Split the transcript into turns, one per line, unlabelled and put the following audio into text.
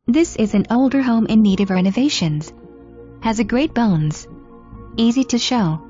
This is an older home in need of renovations. Has a great bones. Easy to show.